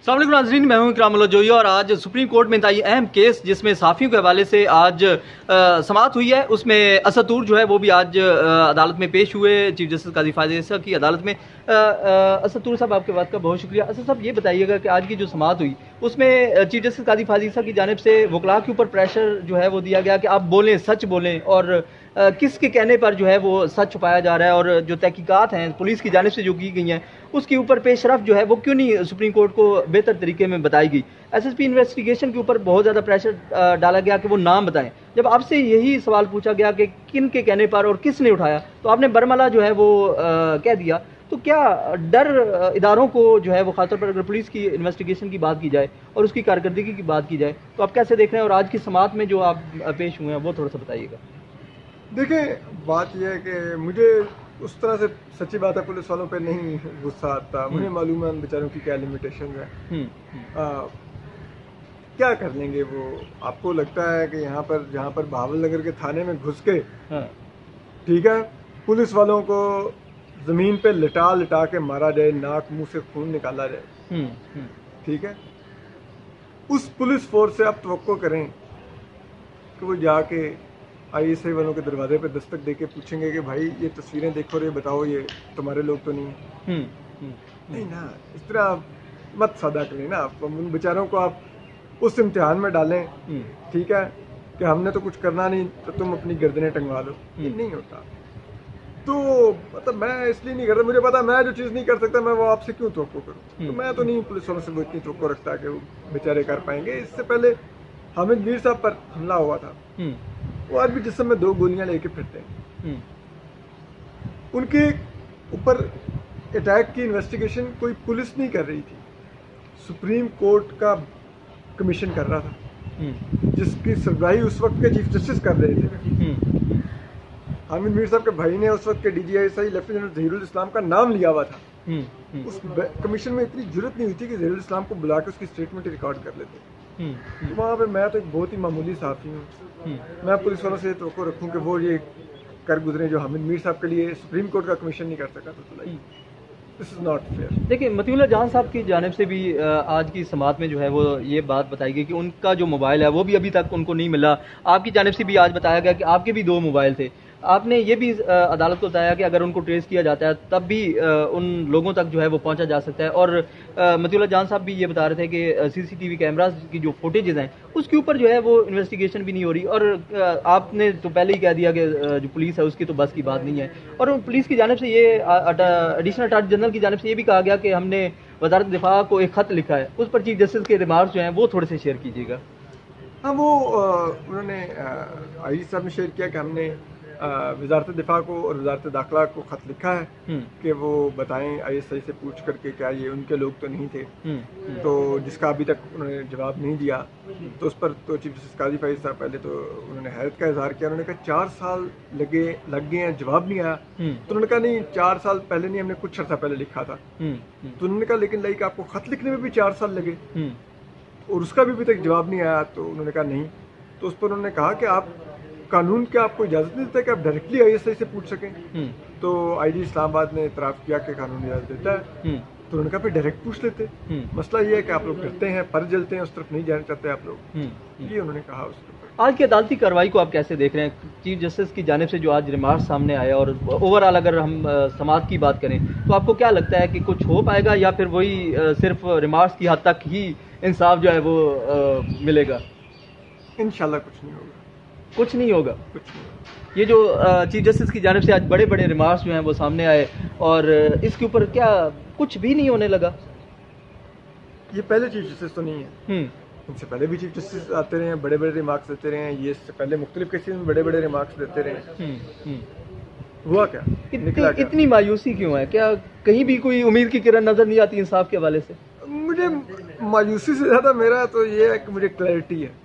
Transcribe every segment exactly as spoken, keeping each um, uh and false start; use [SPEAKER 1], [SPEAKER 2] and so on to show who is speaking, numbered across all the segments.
[SPEAKER 1] अस्सलाम वालेकुम नाज़रीन, मैं हूं इकराम जोई और आज सुप्रीम कोर्ट में इंतहाई अहम केस जिसमें सहाफ़ियों के हवाले से आज आ, समाअत हुई है, उसमें असद तूर जो है वो भी आज आ, अदालत में पेश हुए। चीफ जस्टिस काजी फायद ईसा की अदालत में। आ, आ, असद तूर साहब, आपके बात का बहुत शुक्रिया। असद साहब, ये बताइएगा कि आज की जो समाअत हुई उसमें चीफ जस्टिस काजी फायद ईसा की जानिब से वकला के ऊपर प्रेशर जो है वो दिया गया कि आप बोलें, सच बोलें, और किसके कहने पर जो है वो सच छुपाया जा रहा है, और जो तहकीकात हैं पुलिस की जानिब से जो की गई हैं उसके ऊपर पेशरफ जो है वो क्यों नहीं सुप्रीम कोर्ट को बेहतर तरीके में बताई गई। एसएसपी इन्वेस्टिगेशन के ऊपर बहुत ज़्यादा प्रेशर डाला गया कि वो नाम बताएं। जब आपसे यही सवाल पूछा गया कि किन के कहने पर और किसने उठाया, तो आपने बरमला जो है वो आ, कह दिया। तो क्या डर इदारों को जो है वो खासतौर पर अगर पुलिस की इन्वेस्टिगेशन की बात की जाए और उसकी कारकर्दगी की बात की जाए तो आप कैसे देख रहे हैं, और आज की समाअत में जो आप पेश हुए हैं वो थोड़ा सा बताइएगा।
[SPEAKER 2] देखिए, बात यह है कि मुझे उस तरह से सच्ची बात है पुलिस वालों पे नहीं गुस्सा आता। मुझे मालूम है उन बेचारों की क्या लिमिटेशन है, आ, क्या कर लेंगे वो। आपको लगता है कि यहाँ पर जहाँ पर बहावल नगर के थाने में घुस के, ठीक है, पुलिस वालों को जमीन पे लिटा लिटा के मारा जाए, नाक मुंह से खून निकाला जाए, ठीक है, उस पुलिस फोर्स से आप तवक्को करें कि वो जाके आई एस आई वालों के दरवाजे पे दस्तक देके पूछेंगे कि भाई ये तस्वीरें देखो और ये बताओ ये तुम्हारे लोग तो नहीं है। नहीं ना, इस तरह मत सदा करें ना। आप उन बेचारों को आप उस इम्तिहान में डालें, ठीक है, कि हमने तो कुछ करना नहीं तो तुम अपनी गर्दनें टंगवा लो। ये नहीं होता। तो मतलब मैं इसलिए नहीं करता, मुझे पता मैं जो चीज़ नहीं कर सकता मैं वो आपसे क्यों तवक्को करूँ। तो मैं तो नहीं पुलिस वालों से वो इतनी तवक्को रखता कि वो बेचारे कर पाएंगे। इससे पहले हामिद मीर साहब पर हमला हुआ था, वो आज भी जिस्म में दो गोलियां लेके फिरते हैं। उनके ऊपर अटैक की इन्वेस्टिगेशन कोई पुलिस नहीं कर रही थी, सुप्रीम कोर्ट का कमीशन कर रहा था, जिसकी सरबराही उस वक्त के चीफ जस्टिस कर रहे थे। हामिद मीर साहब के भाई ने उस वक्त के डीजीआईएसआई लेफ्टिनेंट जहीरुल इस्लाम का नाम लिया हुआ था। उस कमीशन में इतनी जरूरत नहीं हुई थी कि जहीरुल इस्लाम को बुला के उसकी स्टेटमेंट रिकॉर्ड कर लेते। तो वहाँ पे मैं तो एक बहुत ही मामूली साथी हूँ। मैं पुलिस वालों से तो रखूँ कि वो ये कर गुजरे जो हामिद मीर साहब के लिए सुप्रीम कोर्ट का कमीशन नहीं कर सका। तो दिस इज नॉट फेयर।
[SPEAKER 1] देखिए, मतीउल्लाह जहां साहब की जानिब से भी आज की समाअत में जो है वो ये बात बताई गई कि उनका जो मोबाइल है वो भी अभी तक उनको नहीं मिला। आपकी जानिब से भी आज बताया गया कि आपके भी दो मोबाइल थे। आपने ये भी अदालत को बताया कि अगर उनको ट्रेस किया जाता है तब भी उन लोगों तक जो है वो पहुंचा जा सकता है। और मतीउल्लाह जान साहब भी ये बता रहे थे कि सीसीटीवी कैमरास की जो फुटेजेस हैं उसके ऊपर जो है वो इन्वेस्टिगेशन भी नहीं हो रही। और आपने तो पहले ही कह दिया कि जो पुलिस है उसकी तो बस की बात नहीं है। और पुलिस की जानिब से ये एडिशनल अटॉर्नी जनरल की जानिब से ये भी कहा गया कि हमने वजारत दिफा को एक खत लिखा है, उस पर चीफ जस्टिस के रिमार्क्स जो हैं वो थोड़े से शेयर कीजिएगा।
[SPEAKER 2] हाँ, वो उन्होंने आई साहब ने शेयर किया कि हमने वजारत दिफा को और वजारत दाखिला को खत लिखा है कि वो बताएं आई एस आई से पूछ करके क्या ये उनके लोग तो नहीं थे, तो जिसका अभी तक उन्होंने जवाब नहीं दिया। तो उस पर तो चीफ जस्टिस काजी फायद साहब पहले तो उन्होंने हैरत का इजहार किया। उन्होंने कहा चार साल लगे लग गए हैं, जवाब नहीं आया। तो उन्होंने कहा नहीं, चार साल पहले नहीं, हमने कुछ अर्सा पहले लिखा था। तो उन्होंने कहा लेकिन लाइक आपको खत लिखने में भी चार साल लगे और उसका भी अभी तक जवाब नहीं आया। तो उन्होंने कहा नहीं। तो उस पर उन्होंने कहा कि आप कानून क्या आपको इजाजत नहीं देता कि आप डायरेक्टली आईएसआई से पूछ सकें। तो आईजी इस्लामाबाद ने इतराफ किया कि कानून इजाजत देता है। तो उन्होंने कहा फिर डायरेक्ट पूछ लेते। मसला ये है कि आप लोग डरते हैं, पर जलते हैं, उस तरफ नहीं जाना चाहते आप लोग। ये उन्होंने कहा उसके ऊपर।
[SPEAKER 1] आज की अदालती कार्रवाई को आप कैसे देख रहे हैं? चीफ जस्टिस की जानिब से जो आज रिमार्क सामने आया और ओवरऑल अगर हम समाअत की बात करें तो आपको क्या लगता है कि कुछ हो पाएगा या फिर वही सिर्फ रिमार्क्स की हद तक ही इंसाफ जो है वो आ, मिलेगा?
[SPEAKER 2] इंशाल्लाह कुछ नहीं होगा।
[SPEAKER 1] कुछ नहीं होगा
[SPEAKER 2] कुछ नहीं होगा।
[SPEAKER 1] ये जो चीफ जस्टिस की जानिब से आज बड़े बड़े रिमार्क्स जो हैं वो सामने आए और इसके ऊपर क्या कुछ भी नहीं होने लगा?
[SPEAKER 2] ये पहले चीफ जस्टिस तो नहीं है, इनसे पहले भी चीफ जस्टिस आते रहे हैं, बड़े बड़े रिमार्क्स देते रहे हैं। ये इससे पहले मुख्तलिफ केसेस में बड़े बड़े रिमार्क्स देते रहे हैं। हुआ क्या?
[SPEAKER 1] इतनी, इतनी मायूसी क्यों है? क्या कहीं भी कोई उम्मीद की किरण नजर नहीं आती इंसाफ के हवाले से?
[SPEAKER 2] मुझे मायूसी से ज्यादा मेरा तो ये है कि मुझे क्लैरिटी है,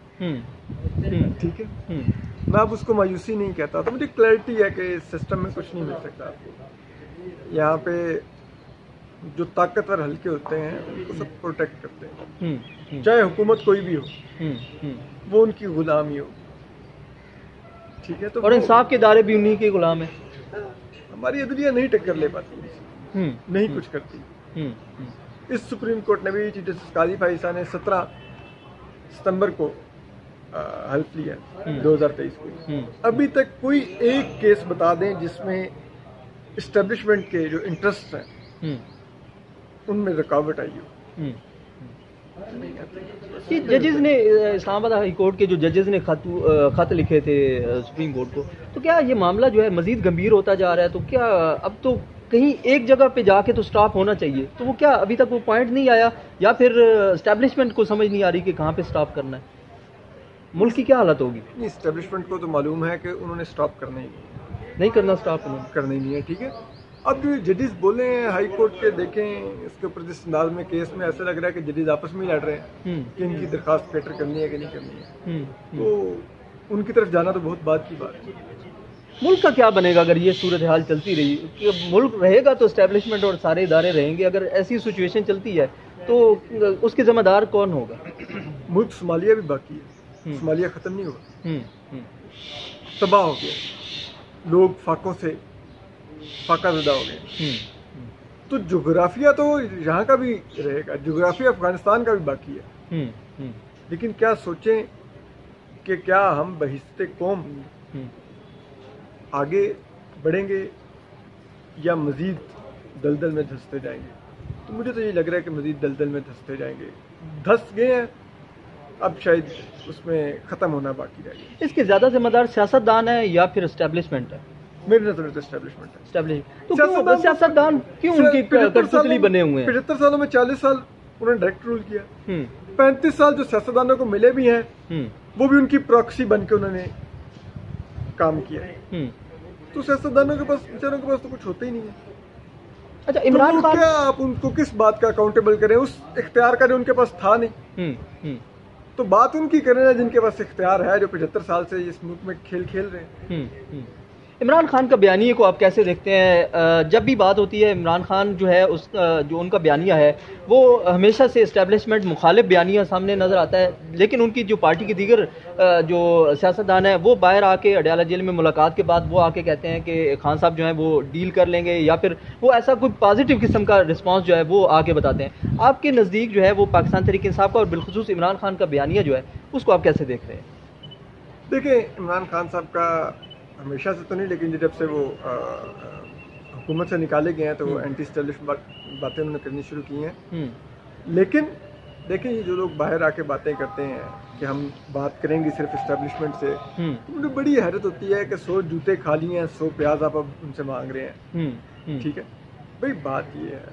[SPEAKER 2] ठीक है। मैं अब उसको मायूसी नहीं कहता, तो मुझे क्लैरिटी है कि सिस्टम में कुछ नहीं मिल सकता आपको। यहाँ पे जो ताकतवर हल्के होते हैं उनको सब प्रोटेक्ट करते हैं, चाहे हुकूमत कोई भी हो, वो उनकी गुलामी हो, ठीक है। तो
[SPEAKER 1] और इंसाफ के दायरे भी उन्हीं के गुलाम है।
[SPEAKER 2] हमारी अदलिया नहीं टक्कर ले पाती, नहीं कुछ करती। इस सुप्रीम कोर्ट ने भी चीफ जस्टिस काजी फाइसा ने सत्रह सितंबर को हल्फ लिया दो हज़ार तेईस को। अभी तक कोई एक केस बता दें जिसमें इस्टेब्लिशमेंट के जो इंटरेस्ट हैं उनमें रुकावट आई हो।
[SPEAKER 1] कि जजेस ने इस्लामाबाद हाई कोर्ट के जो जजेस ने खत खत लिखे थे सुप्रीम कोर्ट को, तो क्या ये मामला जो है मजीद गंभीर होता जा रहा है? तो क्या अब तो कहीं एक जगह पे जाके तो स्टॉप होना चाहिए, तो वो क्या अभी तक वो पॉइंट नहीं आया, या फिर एस्टेब्लिशमेंट को समझ नहीं आ रही कि कहाँ पे स्टॉप करना है? मुल्क की क्या हालत होगी?
[SPEAKER 2] इस्टेब्लिशमेंट को तो मालूम है कि उन्होंने स्टॉप करना ही
[SPEAKER 1] नहीं करना, स्टॉप उन्होंने
[SPEAKER 2] करना ही नहीं है। ठीक है, अब जो जजेस बोले हैं हाई कोर्ट के, देखें इसके ऊपर जिस अंदाज में केस में ऐसा लग रहा है कि जजेस आपस में ही लड़ रहे हैं कि इनकी दरखास्त कैटर करनी है कि नहीं करनी है, तो उनकी तरफ जाना तो बहुत बात की बात है।
[SPEAKER 1] मुल्क का क्या बनेगा अगर ये सूरत हाल चलती रही? कि मुल्क रहेगा तो एस्टेब्लिशमेंट और सारे इदारे रहेंगे, अगर ऐसी सिचुएशन चलती है तो उसके जिम्मेदार कौन होगा?
[SPEAKER 2] मुल्क सोमालिया भी बाकी है, सोमालिया ख़त्म नहीं होगा, तबाह हो गया, लोग फाकों से फाका ज़दा हो गए। तो जोग्राफिया तो यहाँ का भी रहेगा, जोग्राफिया अफगानिस्तान का भी बाकी है, लेकिन क्या सोचें कि क्या हम बहिस्ते कौम आगे बढ़ेंगे या मज़ीद दलदल में धंसते जाएंगे? तो मुझे तो ये लग रहा है कि मज़ीद दलदल में धंसते जाएंगे, धंस गए हैं, अब शायद उसमें ख़त्म होना बाकी रहेगा।
[SPEAKER 1] इसके ज़्यादा जिम्मेदार सियासतदान है या फिर एस्टेब्लिशमेंट है?
[SPEAKER 2] मेरी नज़र से एस्टेब्लिशमेंट है।
[SPEAKER 1] एस्टेब्लिशमेंट तो क्यों सियासतदान क्यों उनकी कठपुतली बने हुए हैं?
[SPEAKER 2] पचहत्तर सालों में चालीस साल उन्होंने डायरेक्ट रूल किया, पैंतीस साल जो सियासतदानों को मिले भी हैं वो भी उनकी प्रॉक्सी बन के उन्होंने काम किया है। तो सियासतदानों के पास, बेचारों के पास तो कुछ होता ही नहीं है।
[SPEAKER 1] अच्छा, इमरान खान,
[SPEAKER 2] क्या आप उनको किस बात का अकाउंटेबल करें? उस इख्तियार का जो उनके पास था नहीं, तो बात उनकी करें ना जिनके पास इख्तियार है, जो पचहत्तर साल से इस मुल्क में खेल खेल रहे हैं।
[SPEAKER 1] इमरान खान का बयानिए को आप कैसे देखते हैं? जब भी बात होती है इमरान खान जो है उस जो उनका बयानिया है वो हमेशा से इस्टेब्लिशमेंट मुखालिफ बयानिया सामने नज़र आता है, लेकिन उनकी जो पार्टी के दीगर जो सियासतदान है वो बाहर आके अडयाला जेल में मुलाकात के बाद वो आके कहते हैं कि खान साहब जो है वो डील कर लेंगे, या फिर वो ऐसा कोई पॉजिटिव किस्म का रिस्पॉन्स जो है वो आके बताते हैं। आपके नज़दीक जो है वो पाकिस्तान तहरीक इंसाफ का और बिलखुसूस इमरान खान का बयानिया जो है उसको आप कैसे देख रहे हैं?
[SPEAKER 2] देखिए, इमरान खान साहब का हमेशा से तो नहीं, लेकिन जब से वो हुकूमत से निकाले गए हैं तो वो एंटी एस्टेब्लिशमेंट बातें उन्होंने करनी शुरू की हैं। लेकिन देखिए, ये जो लोग बाहर आके बातें करते हैं कि हम बात करेंगे सिर्फ एस्टेब्लिशमेंट से, तो मुझे बड़ी हैरत होती है कि सौ जूते खा लिए हैं, सौ प्याज आप अब उनसे मांग रहे हैं। ठीक है भाई, बात ये है,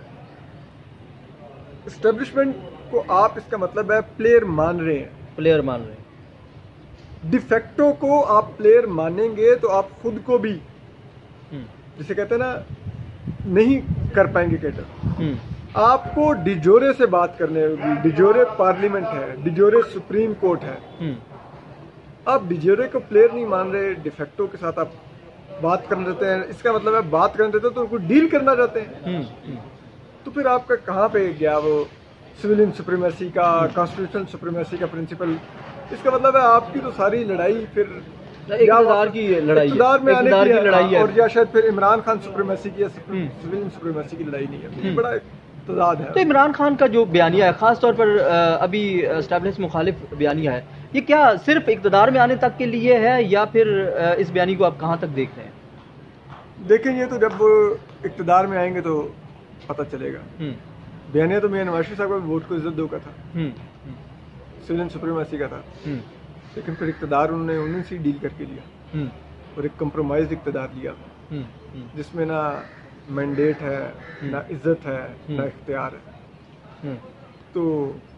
[SPEAKER 2] एस्टेब्लिशमेंट को आप, इसका मतलब है प्लेयर मान रहे हैं,
[SPEAKER 1] प्लेयर मान रहे हैं।
[SPEAKER 2] डिफेक्टो को आप प्लेयर मानेंगे तो आप खुद को भी, जिसे कहते हैं ना, नहीं कर पाएंगे कैटर। आपको डिजोरे से बात करने होगी, डिजोरे पार्लियामेंट है, डिजोरे सुप्रीम कोर्ट है। आप डिजोरे को प्लेयर नहीं मान रहे, डिफेक्टो के साथ आप बात करना चाहते हैं, इसका मतलब है बात करना चाहते हैं तो उनको डील करना चाहते हैं। तो फिर आपका कहाँ पे गया वो सिविलियन सुप्रीमेसी का, कॉन्स्टिट्यूशनल सुप्रीमेसी का प्रिंसिपल? इसका मतलब है आपकी तो सारी लड़ाई फिर
[SPEAKER 1] इक़्तिदार की लड़ाई,
[SPEAKER 2] इक़्तिदार में आने की
[SPEAKER 1] लड़ाई है,
[SPEAKER 2] और या शायद फिर इमरान खान सुप्रीमेसी की, सिविलियन सुप्रीमेसी की लड़ाई नहीं है। ये बड़ा तजाद है।
[SPEAKER 1] तो इमरान खान का जो बयानिया है, खास तौर पर अभी एस्टेब्लिश मुखालिफ बयानिया है, ये क्या सिर्फ इक़्तिदार में आने तक के लिए है या फिर इस बयानी को आप कहाँ तक देख रहे हैं?
[SPEAKER 2] देखेंगे तो जब इक़्तिदार में आएंगे तो पता चलेगा। बयानिया तो मियां नवाज शरीफ साहब को वोट को इज्जत दो का था, सिविलियन सुप्रीमेसी का था, लेकिन फिर इक़्तिदार उन्होंने उन्हीं से डील करके लिया और एक कंप्रोमाइज इक़्तिदार लिया जिसमें ना मैंडेट है, ना इज्जत है, ना इख्तियार है। तो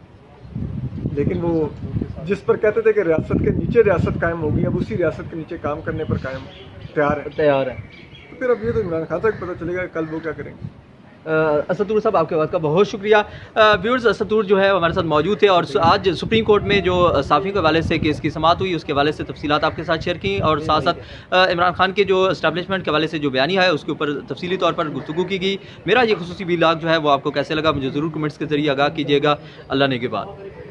[SPEAKER 2] लेकिन वो जिस पर कहते थे कि रियासत के नीचे रियासत कायम होगी, अब उसी रियासत के नीचे काम करने पर कायम तैयार है
[SPEAKER 1] तैयार है
[SPEAKER 2] तो फिर अब ये तो इमरान खान साहब को पता चलेगा कल वो क्या करेंगे।
[SPEAKER 1] असदुर साहब, आपके बात का बहुत शुक्रिया। व्यूअर्स, असदुर जो है हमारे साथ मौजूद थे और आज सुप्रीम कोर्ट में जो साफ़ियों के हवाले से केस की समाअत हुई उसके हवाले से तफसीलात आपके साथ शेयर की, और साथ साथ इमरान खान के जो एस्टेब्लिशमेंट के हवाले से जो बयानी है उसके ऊपर तफसीली तौर पर गुफ्तगू की गई। मेरा ये खुसूसी व्लॉग जो है वो आपको कैसे लगा मुझे ज़रूर कमेंट्स के जरिए आगाह कीजिएगा। अल्लाह ने के बाद।